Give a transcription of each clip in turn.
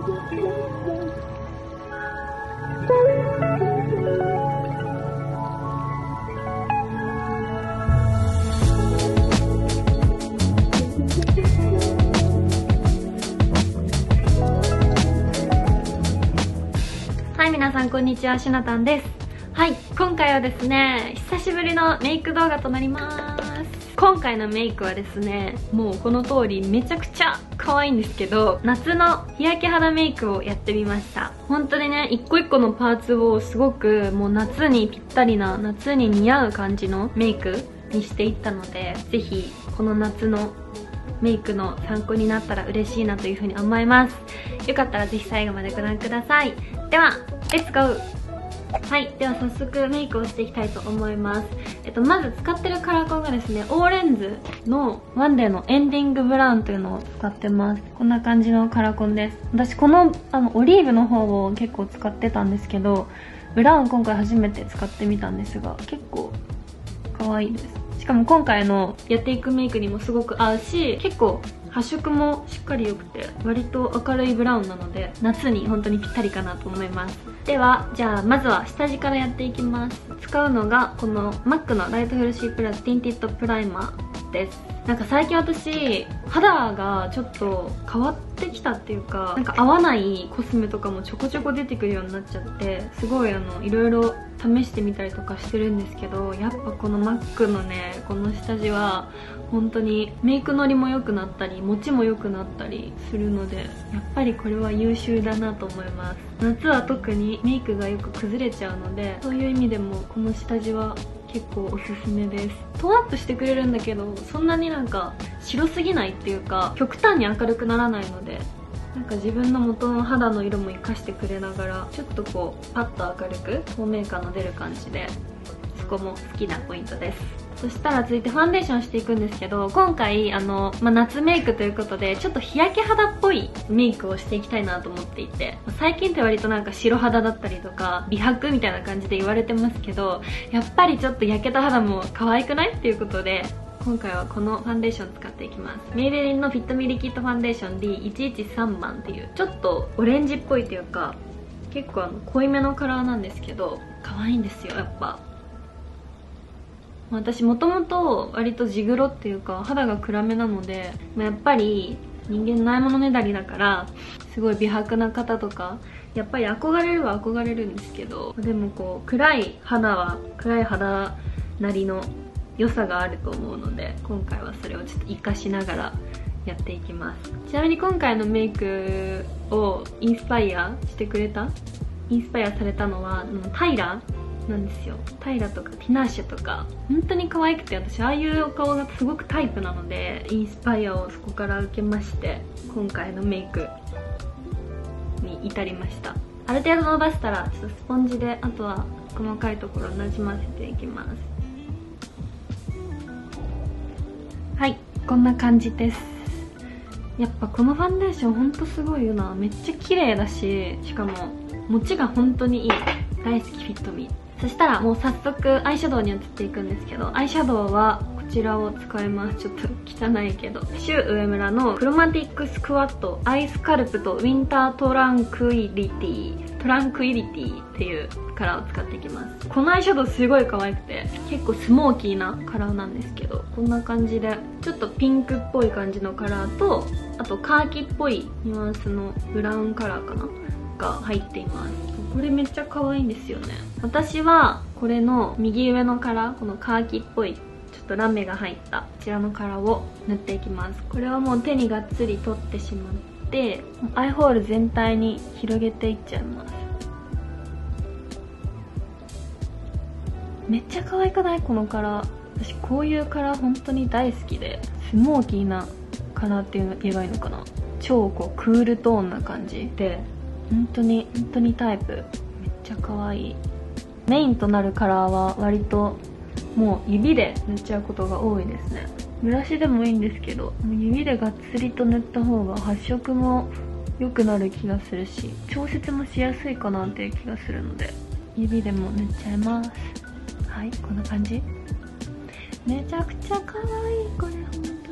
はい、皆さんこんにちは、しなたんです。はい、今回はですね、久しぶりのメイク動画となります。今回のメイクはですね、もうこの通りめちゃくちゃ可愛いんですけど、夏の日焼け肌メイクをやってみました。本当にね、一個一個のパーツをすごくもう夏にぴったりな、夏に似合う感じのメイクにしていったので、ぜひこの夏のメイクの参考になったら嬉しいなというふうに思います。よかったらぜひ最後までご覧ください。ではレッツゴー。はい、では早速メイクをしていきたいと思います。まず使ってるカラーコンがですね、オーレンズのワンデーのエンディングブラウンというのを使ってます。こんな感じのカラーコンです。私このオリーブの方を結構使ってたんですけど、ブラウン今回初めて使ってみたんですが、結構可愛いです。しかも今回のやっていくメイクにもすごく合うし、結構発色もしっかり良くて割と明るいブラウンなので夏に本当にぴったりかなと思います。ではじゃあまずは下地からやっていきます。使うのがこの MAC のライトフルシープラスティンティッドプライマーです。なんか最近私肌がちょっと変わってきたっていうか、なんか合わないコスメとかもちょこちょこ出てくるようになっちゃって、すごいいろいろ試してみたりとかしてるんですけど、やっぱこの MAC のねこの下地は本当にメイクのりも良くなったり持ちも良くなったりするので、やっぱりこれは優秀だなと思います。夏は特にメイクがよく崩れちゃうので、そういう意味でもこの下地は結構おすすめです。トーンアップしてくれるんだけど、そんなになんか白すぎないっていうか極端に明るくならないので、なんか自分の元の肌の色も活かしてくれながら、ちょっとこうパッと明るく透明感の出る感じで、そこも好きなポイントです。そしたら続いてファンデーションしていくんですけど、今回夏メイクということでちょっと日焼け肌っぽいメイクをしていきたいなと思っていて、最近って割となんか白肌だったりとか美白みたいな感じで言われてますけど、やっぱりちょっと焼けた肌も可愛くないっていうことで、今回はこのファンデーション使っていきます。メイベリンのフィットミリキッドファンデーション D113 番っていうちょっとオレンジっぽいっていうか結構濃いめのカラーなんですけど、可愛いんですよ。やっぱ私もともと割と地黒っていうか肌が暗めなので、やっぱり人間ないものねだりだからすごい美白な方とかやっぱり憧れるは憧れるんですけど、でもこう暗い肌は暗い肌なりの良さがあると思うので、今回はそれをちょっと活かしながらやっていきます。ちなみに今回のメイクをインスパイアされたのはタイラなんですよ。タイラとかティナッシュとか本当に可愛くて、私ああいうお顔がすごくタイプなのでインスパイアをそこから受けまして、今回のメイクに至りました。ある程度伸ばしたらちょっとスポンジであとは細かいところをなじませていきます。はい、こんな感じです。やっぱこのファンデーションほんとすごいよな。めっちゃ綺麗だし、しかも持ちが本当にいい。大好きフィットミー。そしたらもう早速アイシャドウに移っていくんですけど、アイシャドウはこちらを使います。ちょっと汚いけど、シュ上村のクロマティックスクワットアイスカルプとウィンタートランクイリティっていうカラーを使っていきます。このアイシャドウすごい可愛くて結構スモーキーなカラーなんですけど、こんな感じでちょっとピンクっぽい感じのカラーと、あとカーキっぽいニュアンスのブラウンカラーかなが入っています。これめっちゃ可愛いんですよね。私はこれの右上のカラー、このカーキっぽいちょっとラメが入ったこちらのカラーを塗っていきます。これはもう手にがっつり取ってしまってアイホール全体に広げていっちゃいます。めっちゃ可愛くない？このカラー。私こういうカラー本当に大好きで、スモーキーなカラーっていうの言えばいいのかな。超こうクールトーンな感じで本当にタイプ。めっちゃ可愛い。メインとなるカラーは割ともう指で塗っちゃうことが多いですね。ブラシでもいいんですけど、指でがっつりと塗った方が発色も良くなる気がするし、調節もしやすいかなっていう気がするので指でも塗っちゃいます。はい、こんな感じ。めちゃくちゃ可愛い。これ本当に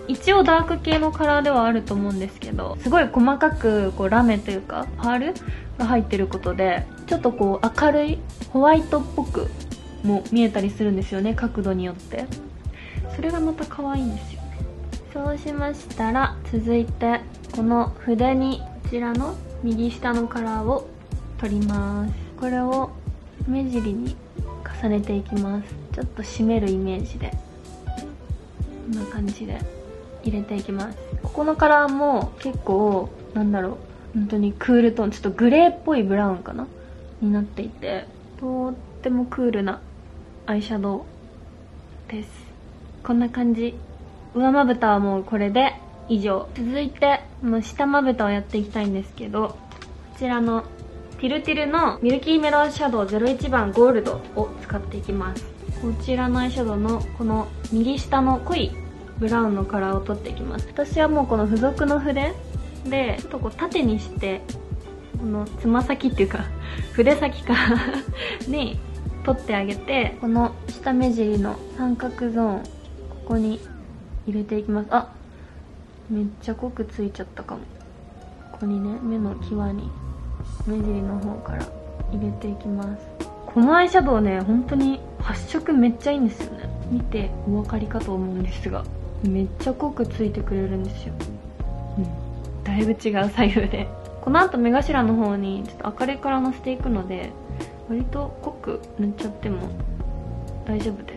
一応ダーク系のカラーではあると思うんですけど、すごい細かくこうラメというかパールが入ってることで、ちょっとこう明るいホワイトっぽくも見えたりするんですよね、角度によって。それがまた可愛いんですよね。そうしましたら、続いてこの筆にこちらの右下のカラーを取ります。これを目尻に重ねていきます。ちょっと締めるイメージでこんな感じで入れていきます。ここのカラーも結構なんだろう、本当にクールトーン、ちょっとグレーっぽいブラウンかなになっていて、とってもクールなアイシャドウです。こんな感じ。上まぶたはもうこれで以上。続いて下まぶたをやっていきたいんですけど、こちらのティルティルのミルキーメロンシャドウ01番ゴールドを使っていきます。こちらのアイシャドウのこの右下の濃いブラウンのカラーを取っていきます。私はもうこの付属の筆でちょっとこう縦にして、このつま先っていうか筆先かに取ってあげて、この下目尻の三角ゾーン、ここに入れていきます。あ、めっちゃ濃くついちゃったかも。ここにね、目の際に目尻の方から入れていきます。このアイシャドウね、本当に発色めっちゃいいんですよね。見てお分かりかと思うんですが、めっちゃ濃くついてくれるんですよ。だいぶ違う左右で。この後目頭の方にちょっと明るいカラーのせていくので、割と濃く塗っちゃっても大丈夫です。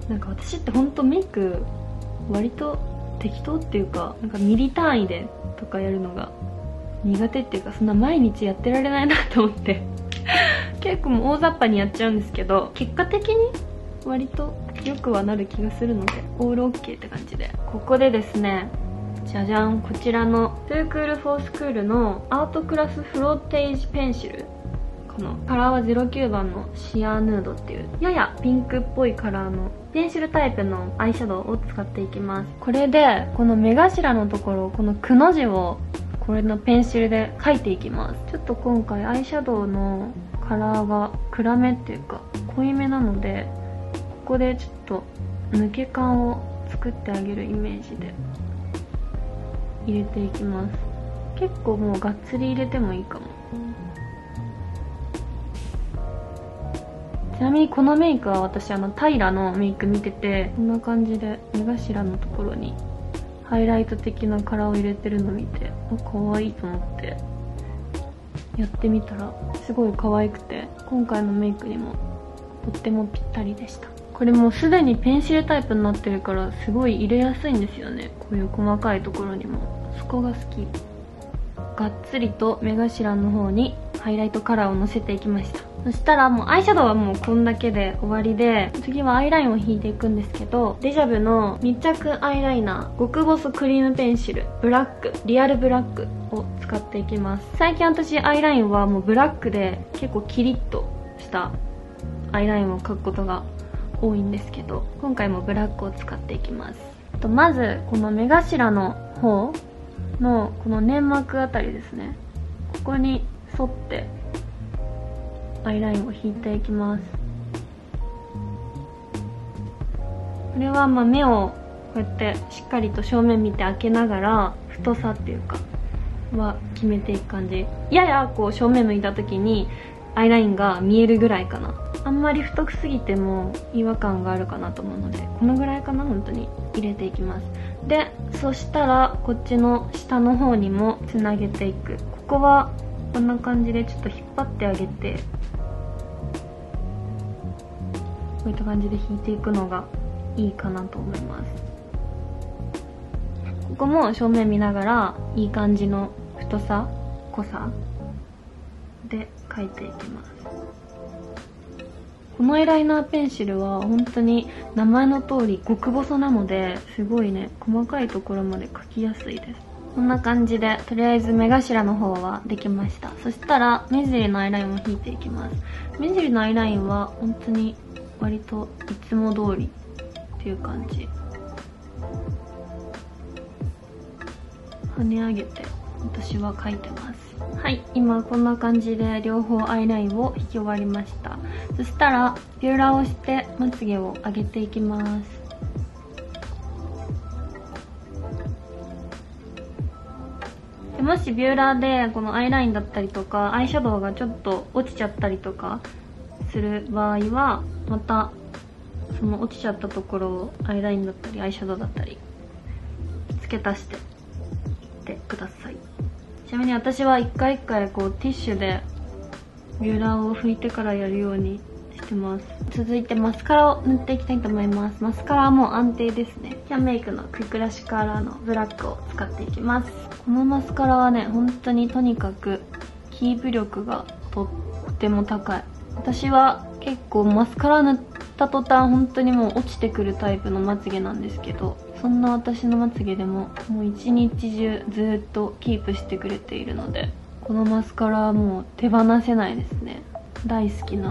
なんか私ってほんとメイク割と適当っていうか、なんかミリ単位でとかやるのが苦手っていうか、そんな毎日やってられないなと思って結構もう大雑把にやっちゃうんですけど、結果的に割と良くはなる気がするのでオールオッケーって感じで。ここでですね、じゃじゃん、こちらのトゥークールフォースクールのアートクラスフローテージペンシル、このカラーは09番のシアーヌードっていうややピンクっぽいカラーのペンシルタイプのアイシャドウを使っていきます。これでこの目頭のところ、このくの字をこれのペンシルで描いていきます。ちょっと今回アイシャドウのカラーが暗めっていうか濃いめなので、ここでちょっと抜け感を作ってあげるイメージで入れていきます。結構もうがっつり入れてもいいかも。ちなみにこのメイクは私平のメイク見てて、こんな感じで目頭のところにハイライト的なカラーを入れてるの見て、可愛いと思ってやってみたらすごい可愛くて、今回のメイクにもとってもぴったりでした。これもうすでにペンシルタイプになってるからすごい入れやすいんですよね、こういう細かいところにも。そこが好き。がっつりと目頭の方にハイライトカラーをのせていきました。そしたらもうアイシャドウはもうこんだけで終わりで、次はアイラインを引いていくんですけど、デジャブの密着アイライナー極細クリームペンシルブラックリアルブラックを使っていきます。最近私アイラインはもうブラックで結構キリッとしたアイラインを描くことが多いんですけど、今回もブラックを使っていきます。まずこの目頭の方のこの粘膜あたりですね、ここに沿ってアイラインを引いていきます。これは目をこうやってしっかりと正面見て開けながら太さっていうかは決めていく感じ。ややこう正面向いた時にアイラインが見えるぐらいかな。あんまり太くすぎても違和感があるかなと思うので、このぐらいかな、本当に入れていきます。で、そしたらこっちの下の方にもつなげていく。ここはこんな感じでちょっと引っ張ってあげて、こういった感じで引いていくのがいいかなと思います。ここも正面見ながらいい感じの太さ濃さで描いていきます。このアイライナーペンシルは本当に名前の通り極細なので、すごいね細かいところまで描きやすいです。こんな感じでとりあえず目頭の方はできました。そしたら目尻のアイラインを引いていきます。目尻のアイラインは本当に割といつも通りっていう感じ。跳ね上げて私は描いてます。はい、今こんな感じで両方アイラインを引き終わりました。そしたらビューラーをしてまつげを上げていきます。 でもしビューラーでこのアイラインだったりとかアイシャドウがちょっと落ちちゃったりとかする場合は、またその落ちちゃったところをアイラインだったりアイシャドウだったり付け足していってください。ちなみに私は一回一回こうティッシュでビューラーを拭いてからやるようにしてます。続いてマスカラを塗っていきたいと思います。マスカラはもう安定ですね。キャンメイクのクイックラッシュカラーのブラックを使っていきます。このマスカラはね、本当にとにかくキープ力がとっても高い。私は結構マスカラ塗った途端本当にもう落ちてくるタイプのまつげなんですけど、そんな私のまつげでももう一日中ずっとキープしてくれているので、このマスカラはもう手放せないですね。大好きな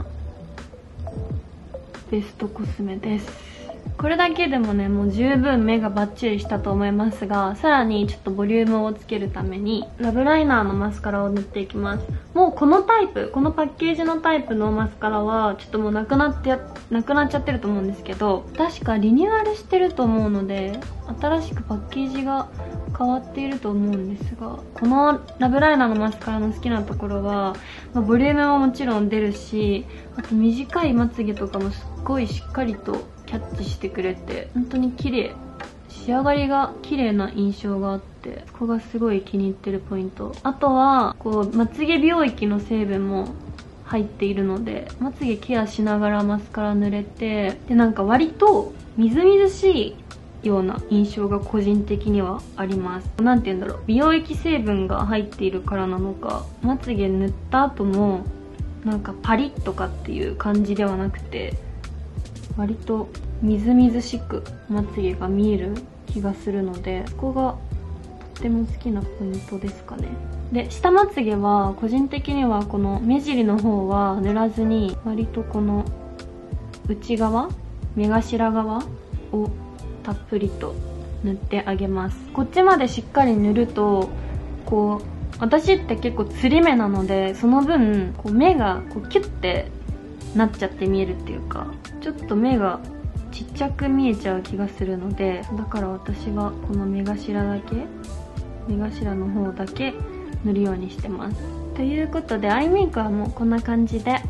ベストコスメです。これだけでもね、もう十分目がバッチリしたと思いますが、さらにちょっとボリュームをつけるためにラブライナーのマスカラを塗っていきます。もうこのタイプ、このパッケージのタイプのマスカラはちょっともうなくなっちゃってると思うんですけど、確かリニューアルしてると思うので新しくパッケージが変わっていると思うんですが、このラブライナーのマスカラの好きなところは、ボリュームももちろん出るし、あと短いまつげとかもすっごいしっかりとキャッチしてくれて、本当に綺麗、仕上がりが綺麗な印象があって、そこがすごい気に入ってるポイント。あとはこうまつげ美容液の成分も入っているので、まつげケアしながらマスカラ塗れて、でなんか割とみずみずしいような印象が個人的にはあります。なんて言うんだろう、美容液成分が入っているからなのか、まつげ塗った後もなんかパリッとかっていう感じではなくて、割とみずみずしくまつげが見える気がするので、そこがとっても好きなポイントですかね。で、下まつげは個人的にはこの目尻の方は塗らずに、割とこの内側、目頭側をたっぷりと塗ってあげます。こっちまでしっかり塗ると、こう私って結構つり目なので、その分こう目がこうキュッてなっちゃって見えるっていうか、ちょっと目がちっちゃく見えちゃう気がするので、だから私はこの目頭だけ、目頭の方だけ塗るようにしてます。ということでアイメイクはもうこんな感じで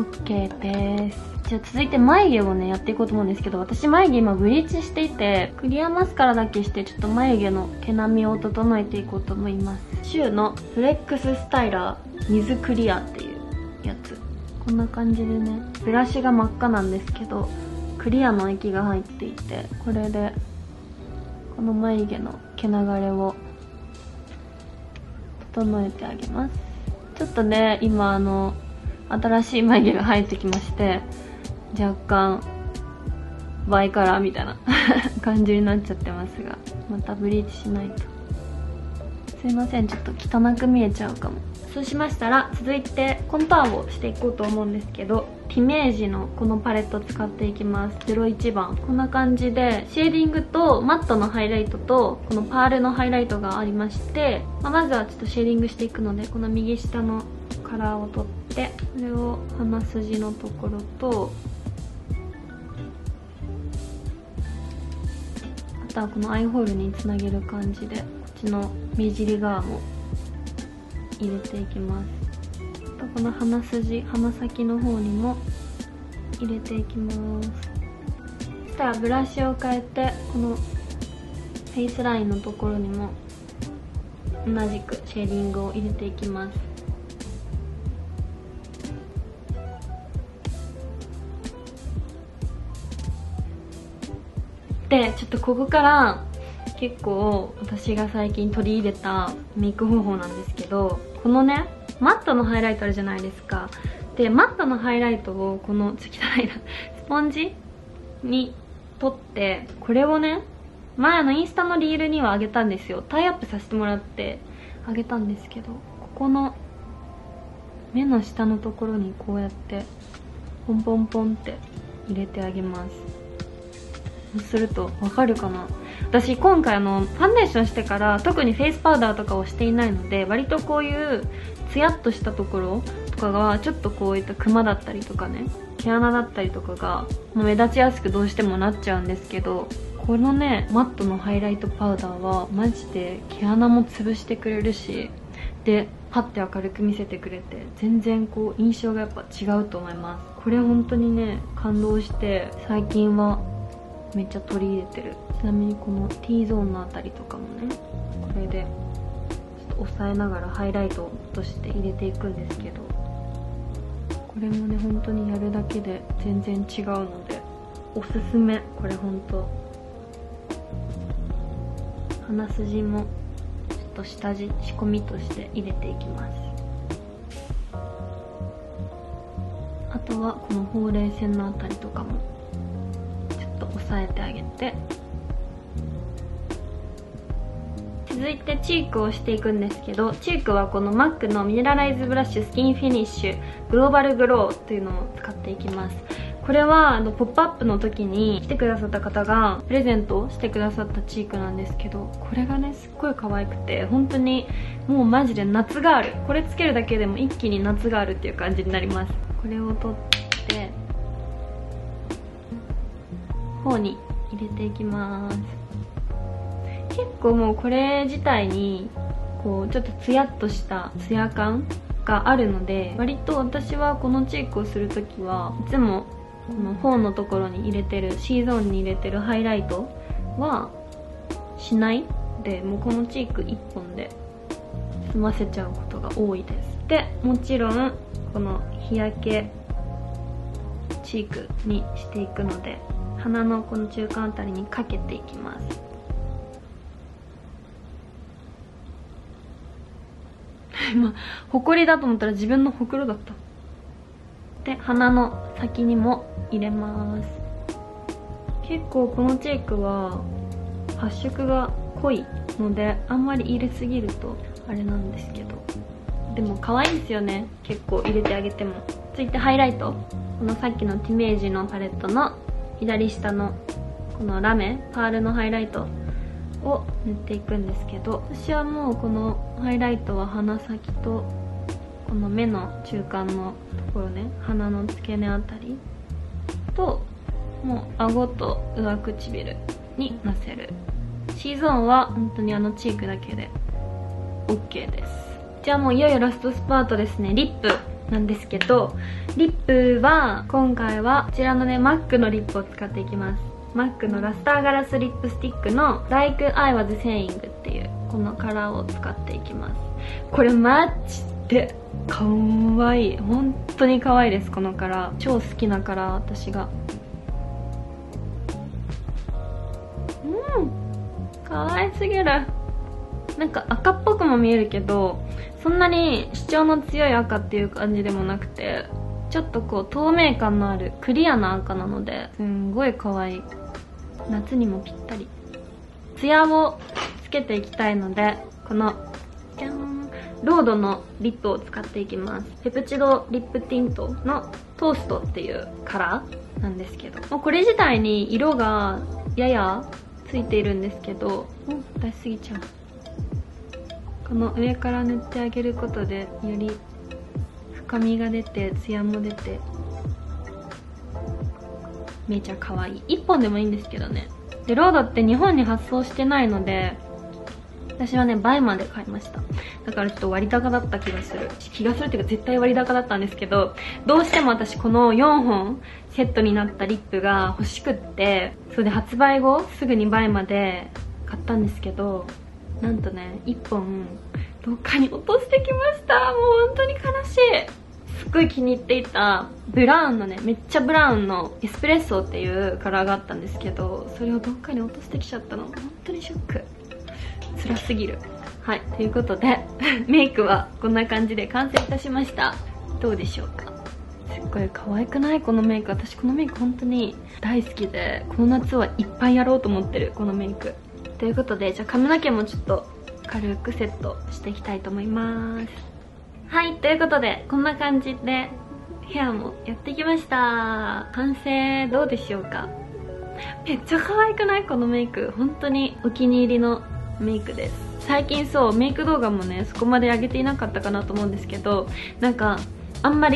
OK です。じゃあ続いて眉毛をねやっていこうと思うんですけど、私眉毛今ブリーチしていて、クリアマスカラだけしてちょっと眉毛の毛並みを整えていこうと思います。シューのフレックススタイラー水クリアっていうやつ、こんな感じでね、ブラシが真っ赤なんですけどクリアの液が入っていて、これでこの眉毛の毛流れを整えてあげます。ちょっとね、今新しい眉毛が入ってきまして、若干バイカラーみたいな感じになっちゃってますが、またブリーチしないと。すいません、ちょっと汚く見えちゃうかも。そうしましたら続いてコントゥアーをしていこうと思うんですけど、ティメージのこのパレットを使っていきます。01番。こんな感じでシェーディングとマットのハイライトとこのパールのハイライトがありまして、まずはちょっとシェーディングしていくので、この右下のカラーを取って、これを鼻筋のところと、あとはこのアイホールにつなげる感じでこっちの目尻側も入れていきます。あとこの鼻筋、鼻先の方にも入れていきます。そしたらブラシを変えて、このフェイスラインのところにも同じくシェーディングを入れていきます。で、ちょっとここから結構私が最近取り入れたメイク方法なんですけど、このねマットのハイライトあるじゃないですか。でマットのハイライトをこの汚いなスポンジに取って、これをね前のインスタのリールにはあげたんですよ。タイアップさせてもらってあげたんですけど、ここの目の下のところにこうやってポンポンポンって入れてあげます。そうするとわかるかな。私今回ファンデーションしてから特にフェイスパウダーとかをしていないので、割とこういうツヤっとしたところとかがちょっとこういったクマだったりとかね、毛穴だったりとかが目立ちやすくどうしてもなっちゃうんですけど、 このねマットのハイライトパウダーはマジで毛穴も潰してくれるし、でパッて明るく見せてくれて、全然こう印象がやっぱ違うと思います。これ本当にね感動して、最近はめっちゃ取り入れてる。ちなみにこの T ゾーンのあたりとかもね、これでちょっと押さえながらハイライトとして入れていくんですけど、これもね本当にやるだけで全然違うのでおすすめ。これ本当鼻筋もちょっと下地仕込みとして入れていきます。あとはこのほうれい線のあたりとかもちょっと押さえてあげて、続いてチークをしていくんですけど、チークはこの MAC のミネラライズブラッシュスキンフィニッシュグローバルグローっていうのを使っていきます。これはポップアップの時に来てくださった方がプレゼントしてくださったチークなんですけど、これがねすっごい可愛くて、本当にもうマジで夏がある。これつけるだけでも一気に夏があるっていう感じになります。これを取って頬に入れていきます。結構もうこれ自体にこうちょっとツヤっとしたツヤ感があるので、割と私はこのチークをするときはいつもこの頬のところに入れてる C ゾーンに入れてるハイライトはしないで、もうこのチーク1本で済ませちゃうことが多いです。でもちろんこの日焼けチークにしていくので、鼻のこの中間あたりにかけていきます。今ほこりだと思ったら自分のほくろだった。で鼻の先にも入れます。結構このチークは発色が濃いのであんまり入れすぎるとあれなんですけど、でも可愛いですよね、結構入れてあげても。続いてハイライト、このさっきのティメージのパレットの左下のこのラメパールのハイライトを塗っていくんですけど、私はもうこのハイライトは鼻先とこの目の中間のところね、鼻の付け根あたりともう顎と上唇にのせる。 C ゾーンは本当にチークだけで OK です。じゃあもういよいよラストスパートですね。リップなんですけど、リップは今回はこちらのね MAC のリップを使っていきます。MAC のラスターガラスリップスティックの Like I Was Saying っていうこのカラーを使っていきます。これマジでかわいい。本当に可愛いです。このカラー超好きなカラー、私が。可愛すぎる。なんか赤っぽくも見えるけど、そんなに主張の強い赤っていう感じでもなくて、ちょっとこう透明感のあるクリアな赤なので、すんごい可愛い。夏にもぴったり。ツヤをつけていきたいので、このじゃーんロードのリップを使っていきます。ペプチドリップティントのトーストっていうカラーなんですけど、もうこれ自体に色がややついているんですけど、出しすぎちゃう。この上から塗ってあげることでより深みが出てツヤも出てめちゃ可愛い。1本でもいいんですけどね。でロードって日本に発送してないので、私はね倍まで買いました。だからちょっと割高だった気がするっていうか絶対割高だったんですけど、どうしても私この4本セットになったリップが欲しくって、それで発売後すぐに倍まで買ったんですけど、なんとね1本どっかに落としてきました。もう本当に悲しい。すっごい気に入っていたブラウンのね、めっちゃブラウンのエスプレッソっていうカラーがあったんですけど、それをどっかに落としてきちゃったの。本当にショック。辛すぎる。はい、ということでメイクはこんな感じで完成いたしました。どうでしょうか。すっごい可愛くない？このメイク。私このメイク本当に大好きで、この夏はいっぱいやろうと思ってるこのメイク。ということで、じゃあ髪の毛もちょっと軽くセットしていきたいと思います。はい、ということでこんな感じでヘアもやってきました。完成どうでしょうか。めっちゃ可愛くない？このメイク本当にお気に入りのメイクです。最近そうメイク動画もねそこまで上げていなかったかなと思うんですけど、なんかあんまり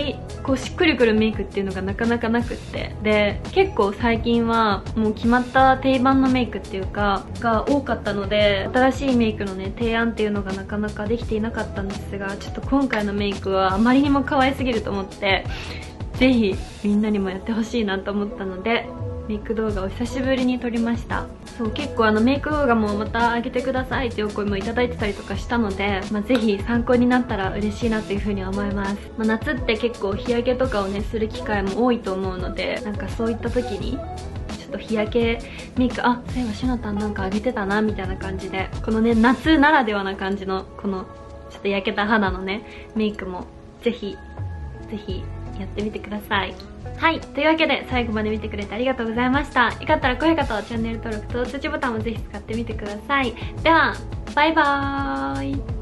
こうしっくりくるメイクっていうのがなかなかなくって、で結構最近はもう決まった定番のメイクっていうかが多かったので、新しいメイクのね提案っていうのがなかなかできていなかったんですが、ちょっと今回のメイクはあまりにも可愛すぎると思って、ぜひみんなにもやってほしいなと思ったのでメイク動画を久しぶりに撮りました。そう、結構メイク動画もまた上げてくださいっていうお声もいただいてたりとかしたので、ぜひ参考になったら嬉しいなというふうに思います。夏って結構日焼けとかをねする機会も多いと思うので、なんかそういった時にちょっと日焼けメイク、そういえばしのたんなんか上げてたなみたいな感じで、このね夏ならではな感じのこのちょっと焼けた肌のねメイクもぜひぜひやってみてください。はい、というわけで最後まで見てくれてありがとうございました。よかったら高評価とチャンネル登録と通知ボタンもぜひ使ってみてください。ではバイバーイ。